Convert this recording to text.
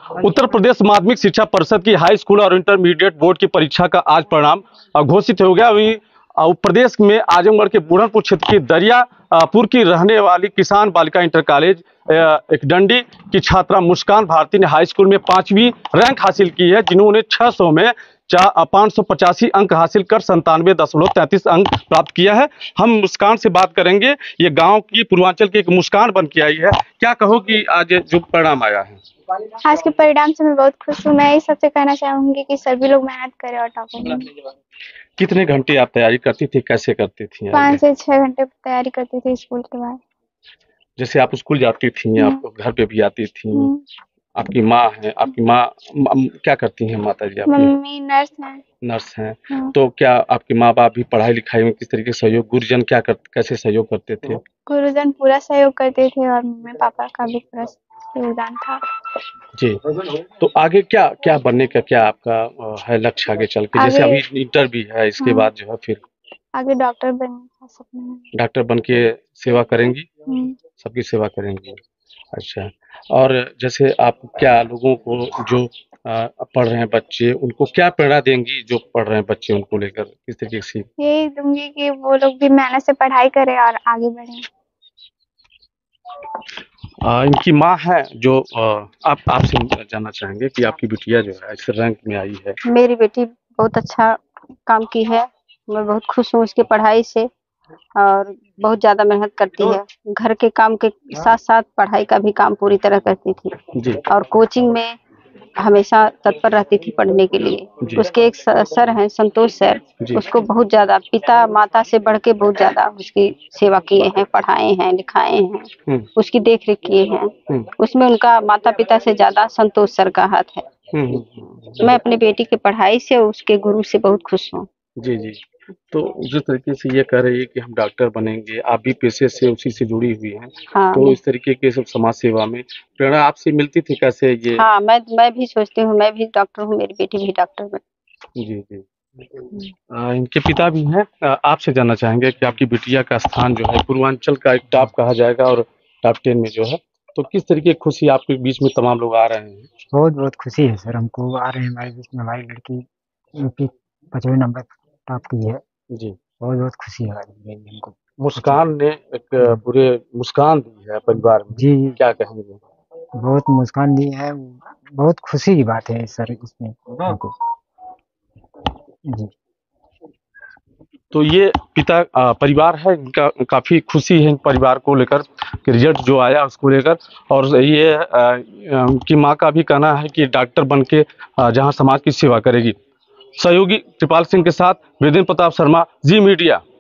उत्तर प्रदेश माध्यमिक शिक्षा परिषद की high school और इंटरमीडिएट बोर्ड की परीक्षा का आज परिणाम घोषित हो गया। वहीं प्रदेश में आजमगढ़ के बुढ़नपुर क्षेत्र की दरियापुर की रहने वाली किसान बालिका इंटर कॉलेज एक डंडी की छात्रा मुस्कान भारती ने हाई स्कूल में 5वीं रैंक हासिल की है, जिन्होंने 600 में 585 अंक हासिल कर 97.33 अंक प्राप्त किया है। हम मुस्कान से बात करेंगे। ये गांव की पूर्वांचल की एक मुस्कान बन के आई है। क्या कहो कि आज जो परिणाम आया है? आज के परिणाम से मैं बहुत खुश हूँ। मैं ये सबसे कहना चाहूंगी कि सभी लोग मेहनत करें और टॉपर बनें। कितने घंटे आप तैयारी करती थी, कैसे करती थी? 5 से 6 घंटे तैयारी करती थी स्कूल के बाद। जैसे आप स्कूल जाती थी, आप घर पे भी आती थी, आपकी माँ है, आपकी माँ क्या करती हैं? माता जी आपकी मम्मी नर्स हैं। नर्स हैं। तो क्या आपके माँ बाप भी पढ़ाई लिखाई में किस तरीके से सहयोग, गुरुजन कैसे सहयोग करते थे? गुरुजन पूरा सहयोग करते थे और मम्मी पापा का भी पूरा योगदान था जी। तो आगे क्या क्या बनने का क्या आपका है लक्ष्य आगे चल के? जैसे अभी इंटर भी है, इसके बाद जो है फिर आगे डॉक्टर बनने का सपना है। डॉक्टर बन के सेवा करेंगी, सबकी सेवा करेंगी। अच्छा। और जैसे आप क्या लोगों को जो पढ़ रहे हैं बच्चे, उनको क्या प्रेरणा देंगी? जो पढ़ रहे हैं बच्चे, उनको लेकर किस तरीके से? यही दूंगी कि वो लोग भी मेहनत से पढ़ाई करें और आगे बढ़ें। इनकी माँ है जो आपसे जानना चाहेंगे कि आपकी बिटिया जो है इस रैंक में आई है। मेरी बेटी बहुत अच्छा काम की है। मैं बहुत खुश हूँ उसकी पढ़ाई से और बहुत ज़्यादा मेहनत करती है। घर के काम के साथ साथ पढ़ाई का भी काम पूरी तरह करती थी जी। और कोचिंग में हमेशा तत्पर रहती थी पढ़ने के लिए। उसके एक सर हैं संतोष सर, उसको बहुत ज़्यादा पिता माता से बढ़ के बहुत ज़्यादा उसकी सेवा किए हैं, पढ़ाए हैं, लिखाए हैं, उसकी देख रेख किए हैं। उसमें उनका माता पिता से ज़्यादा संतोष सर का हाथ है। मैं अपनी बेटी की पढ़ाई से उसके गुरु से बहुत खुश हूँ। जी जी। तो जिस तरीके से ये कह रही है कि हम डॉक्टर बनेंगे, आप भी पेशे से उसी से जुड़ी हुई हैं। हाँ, तो इस तरीके के सब समाज सेवा में प्रेरणा आपसे मिलती थी कैसे ये? हाँ, मैं भी सोचती हूँ मैं भी डॉक्टर हूँ, मेरी बेटी भी डॉक्टर बने। जी जी। इनके पिता भी हैं। आपसे जानना चाहेंगे कि आपकी बिटिया का स्थान जो है पूर्वांचल का एक टॉप कहा जाएगा और टॉप 10 में जो है, तो किस तरीके की खुशी आपके बीच में तमाम लोग आ रहे हैं? बहुत बहुत खुशी है सर, हमको आ रहे हैं हमारे बीच में हमारी लड़की यूपी 5वें नंबर टॉप की है। जी। बहुत बहुत खुशी है हमको। मुस्कान ने एक पूरे मुस्कान दी है परिवार में। जी, क्या कहेंगे? बहुत मुस्कान दी है, बहुत खुशी की बात है सर इसमें हमको। जी। तो ये पिता परिवार है इनका, काफ़ी खुशी है परिवार को लेकर कि रिजल्ट जो आया उसको लेकर। और ये उनकी माँ का भी कहना है कि डॉक्टर बन के जहाँ समाज की सेवा करेगी। सहयोगी कृपाल सिंह के साथ वेदेंद्र प्रताप शर्मा, जी मीडिया।